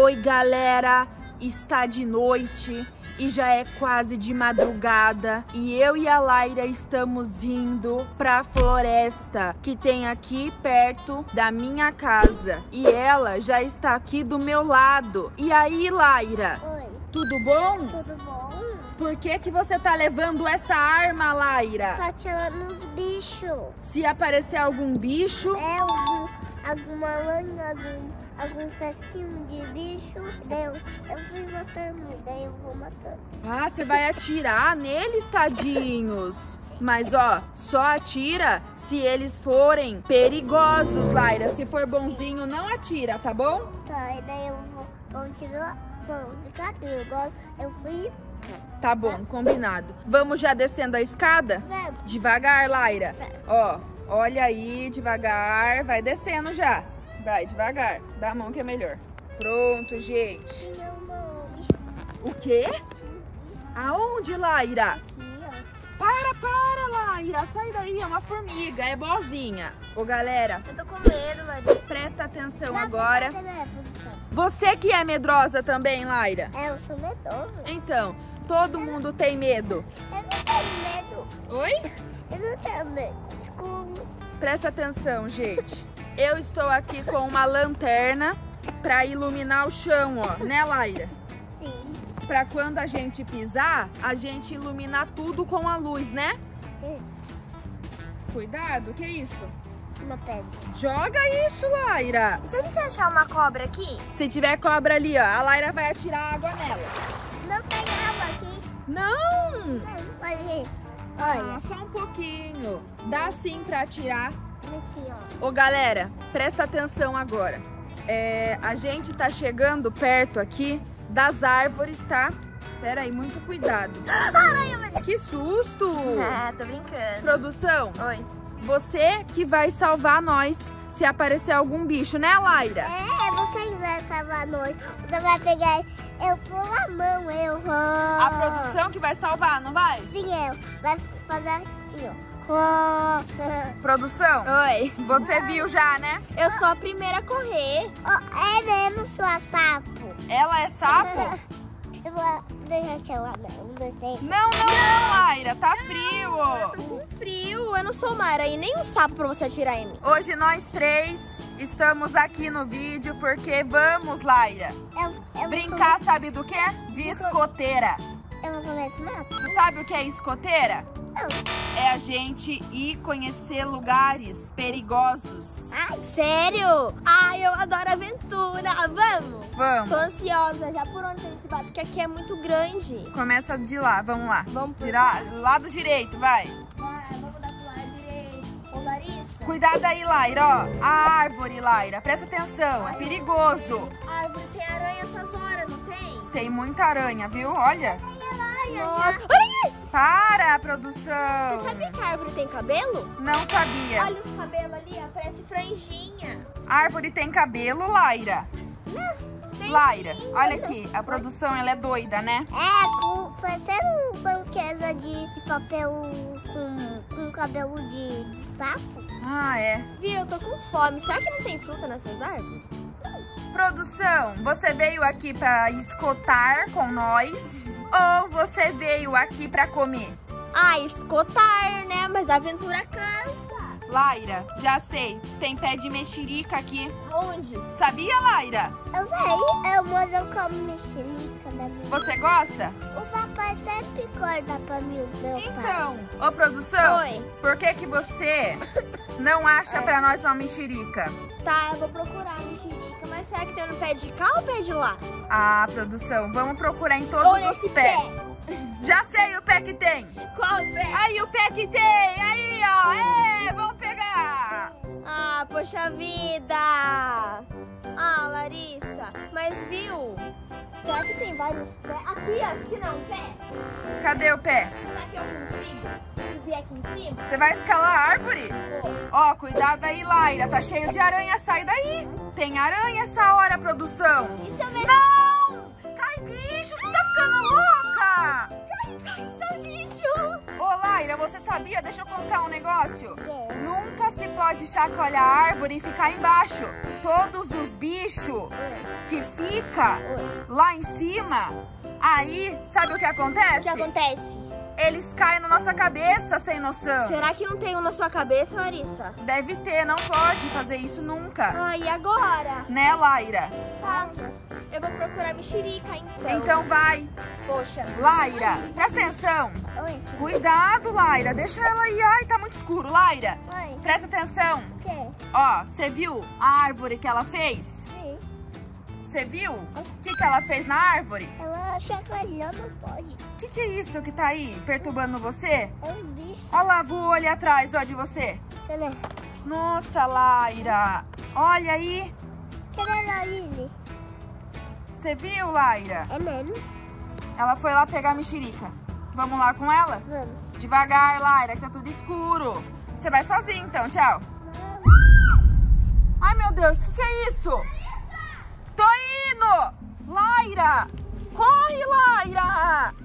Oi, galera, está de noite e já é quase de madrugada e eu e a Laira estamos indo pra floresta que tem aqui perto da minha casa e ela já está aqui do meu lado. E aí, Laira? Oi. Tudo bom? Tudo bom? Por que você tá levando essa arma, Laira? Tá tirando os bichos. Se aparecer algum bicho... alguma aranha, algum festinho de bicho, daí eu fui matando, daí eu vou matando. Ah, você vai atirar neles, tadinhos. Mas, ó, só atira se eles forem perigosos, Laira. Se for bonzinho, não atira, tá bom? Tá, e daí eu vou ficar perigoso, eu fui... Tá bom, combinado. Vamos já descendo a escada? Vamos. Devagar, Laira. Vamos. Ó, olha aí, devagar. Vai descendo já. Vai, devagar. Dá a mão que é melhor. Pronto, gente. Tinha uma... O quê? Aonde, Laira? Aqui, ó. Para, Laira. Sai daí, é uma formiga, é boazinha. Ô, galera, Eu tô com medo, Larissa. presta atenção Não, agora. você não é posição. Você que é medrosa também, Laira? É, eu sou medoso. Então, todo mundo tem medo. Eu não tenho medo. Oi? Eu não tenho medo. Escuro. Presta atenção, gente. Eu estou aqui com uma lanterna para iluminar o chão, ó, né, Laira? Sim. Para quando a gente pisar, a gente iluminar tudo com a luz, né? Sim. Cuidado, que isso? Uma pedra. Joga isso, Laira. E se a gente achar uma cobra aqui? Se tiver cobra ali, ó, a Laira vai atirar água nela. Não tem água aqui. Não! Olha aí. Ah, Olha. só um pouquinho. Dá sim para atirar. Aqui, ó. Ô, galera, presta atenção agora. A gente tá chegando perto aqui das árvores, tá? Pera aí, muito cuidado. Aranha, Larissa. Que susto! Ah, tô brincando. Produção, Oi. você que vai salvar nós se aparecer algum bicho, né, Laira? É, você vai salvar nós. Você vai pegar... Eu pulo a mão, eu vou... A produção que vai salvar, não vai? Sim, eu. Vai fazer assim, ó. Produção, Oi. você viu já, né? Eu sou a primeira a correr. É mesmo, sua sapo. Ela é sapo? Eu vou deixar te lá, não. Não, Laira, tá frio. Com frio, eu não sou uma aranha e nem um sapo pra você atirar em mim. Hoje nós três estamos aqui no vídeo porque vamos, Laira, brincar, sabe do que? De escoteira. Eu vou comer esse mato? Você sabe o que é escoteira? Não. É a gente ir conhecer lugares perigosos. Ai, sério? Ai, eu adoro aventura. Vamos? Tô Vamos. ansiosa já por onde a gente vai, porque aqui é muito grande. Começa de lá, vamos lá. Vamos por Virar lado direito, vai. Vamos dar pro lado direito. Ô, Larissa. Cuidado aí, Laira, ó. A árvore, Laira. Presta atenção, é perigoso. Árvore tem aranha essas horas, não tem? Tem muita aranha, viu? Olha. Nossa. Olha aqui. Para, Você produção. sabia que a árvore tem cabelo? Não sabia. Olha os cabelos ali, ó, parece franjinha. Árvore tem cabelo, Laira. Tem Laira, sim. olha aqui. A produção, ela é doida, né? Parecendo um panquesa de papel com cabelo de sapo. Ah, é. Viu, eu tô com fome. Será que não tem fruta nessas árvores? Produção, você veio aqui pra escotar com nós ou você veio aqui pra comer? Ah, escotar, né? Mas a aventura cansa. Laira, já sei, tem pé de mexerica aqui. Onde? Sabia, Laira? Eu sei, mas eu como mexerica da minha. Você gosta? O papai sempre corta pra mim, o meu pai. Então, ô produção, Oi. por que que você não acha pra nós uma mexerica? Tá, eu vou procurar a mexerica. Mas será que tem no pé de cá ou pé de lá? Ah, produção, vamos procurar em todos Ou os nesse pés. pé? Já sei o pé que tem. Qual pé? Aí o pé que tem, aí ó, vamos pegar. Ah, poxa vida. Ah, Larissa, mas viu? Será que tem vários pés? Aqui, ó, aqui não, pé. Cadê o pé? Será que eu consigo subir aqui em cima? Você vai escalar a árvore? Vou. Ó, cuidado aí, Laira, tá cheio de aranha, sai daí. Tem aranha essa hora, produção. E se eu ver... Não! Cai bicho, você tá ficando louca! Ai, bicho! Ô, Laira, Laira, você sabia? Deixa eu contar um negócio. Nunca se pode chacoalhar a árvore e ficar embaixo. Todos os bichos que ficam lá em cima, aí, sabe o que acontece? O que acontece? Eles caem na nossa cabeça, sem noção. Será que não tem um na sua cabeça, Larissa? Deve ter, não pode fazer isso nunca. Ah, e agora? Né, Laira? Tá. Eu vou procurar mexerica, então. Então vai. Poxa. Laira, presta atenção. Oi. Cuidado, Laira. Deixa ela aí. Ai, tá muito escuro. Laira, Oi. presta atenção. O quê? Ó, você viu a árvore que ela fez? Sim. Você viu? O que ela fez na árvore? Ela chacoalhou, não pode. O que é isso que tá aí perturbando você? É um bicho. Olha lá, voou ali atrás, ó, de você. Cadê? Nossa, Laira. Olha aí. Cadê a Laíne? Você viu, Laira? É mesmo? Ela foi lá pegar a mexerica. Vamos lá com ela? Vamos. Devagar, Laira, que tá tudo escuro. Você vai sozinha, então. Tchau. Ai, meu Deus, o que é isso? Tô indo! Laira! Corre, Laira!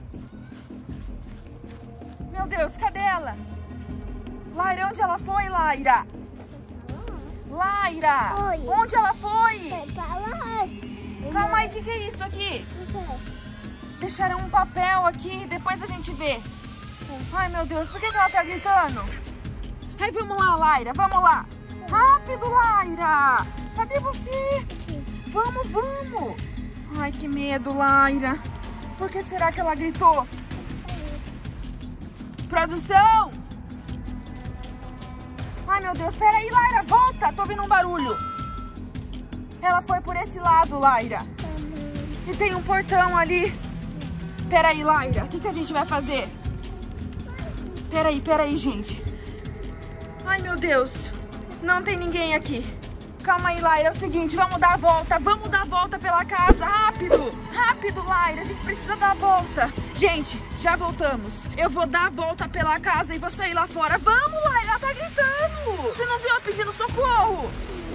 Meu Deus, cadê ela? Laira, onde ela foi, Laira? Laira! Oi. Onde ela foi? Vai pra lá. Calma aí, o que é isso aqui? Deixaram um papel aqui, depois a gente vê. Ai, meu Deus, por que ela tá gritando? Ai, vamos lá, Laira, vamos lá. Rápido, Laira! Cadê você? Vamos, vamos! Ai, que medo, Laira. Por que será que ela gritou? Produção! Ai, meu Deus, peraí, Laira, volta! Tô ouvindo um barulho. Ela foi por esse lado, Laira. E tem um portão ali. Peraí, Laira, o que a gente vai fazer? Peraí, gente. Ai, meu Deus. Não tem ninguém aqui. Calma aí, Laira, é o seguinte, vamos dar a volta pela casa, rápido, rápido, Laira, a gente precisa dar a volta. Gente, já voltamos, eu vou dar a volta pela casa e vou sair lá fora. Vamos, Laira, ela tá gritando, você não viu ela pedindo socorro?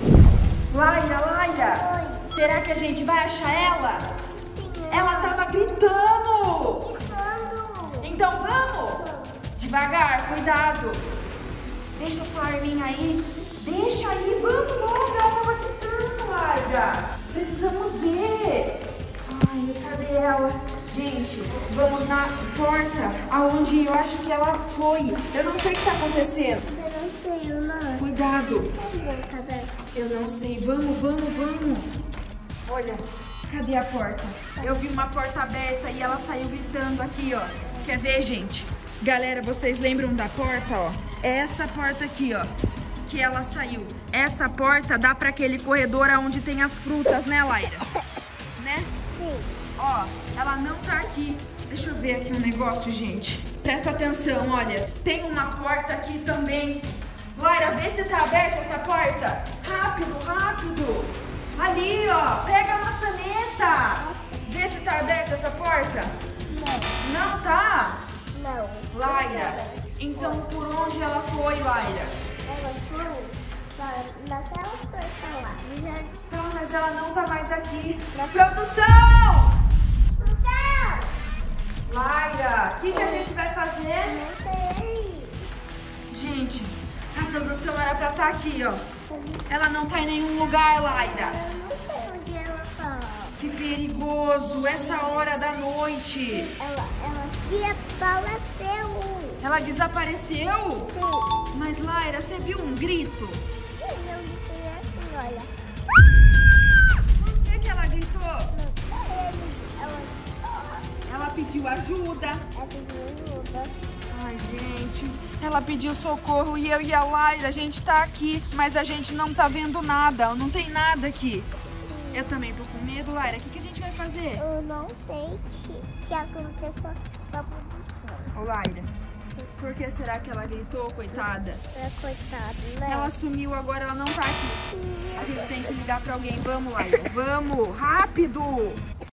Laira, Oi. será que a gente vai achar ela? Sim, Ela tava gritando. gritando. Então vamos, devagar, cuidado. Deixa essa arminha aí. Deixa aí, vamos logo, ela tava gritando, Laira. Precisamos ver. Ai, cadê ela? Gente, vamos na porta aonde eu acho que ela foi. Eu não sei o que tá acontecendo. Eu não sei, não. Cuidado. Tá bem. Eu não sei, vamos. Olha, cadê a porta? Eu vi uma porta aberta e ela saiu gritando aqui, ó. Quer ver, gente? Galera, vocês lembram da porta, ó? É essa porta aqui, ó. Que ela saiu. Essa porta dá pra aquele corredor onde tem as frutas, né, Laira? Né? Sim. Ó, ela não tá aqui. Deixa eu ver aqui um negócio, gente. Presta atenção, olha. Tem uma porta aqui também. Laira, vê se tá aberta essa porta. Rápido. Ali, ó. Pega a maçaneta. Vê se tá aberta essa porta. Não tá? Não. Laira, então por onde ela foi, Laira? Ela foi naquela porta lá. Tá, mas ela não tá mais aqui. Na produção! Laira, o que a gente vai fazer? Não sei. Gente, a produção era pra estar aqui, ó. Ela não tá em nenhum lugar, Laira. Eu não sei onde ela tá. Que perigoso, essa hora da noite. Ela se apareceu. Ela desapareceu? Sim. Mas, Laira, você viu um grito? Eu gritei assim, olha. Por que ela gritou? Não sei. Ela pediu ajuda. Ela pediu ajuda. Ai, gente, ela pediu socorro e eu e a Laira, a gente tá aqui, mas a gente não tá vendo nada, não tem nada aqui. Eu também tô com medo, Laira, o que a gente vai fazer? Eu não sei o que aconteceu com a produção. Ô, Laira, por que será que ela gritou, coitada? Coitada, né? Ela sumiu agora, ela não tá aqui. A gente tem que ligar pra alguém, vamos, Laira, vamos, rápido!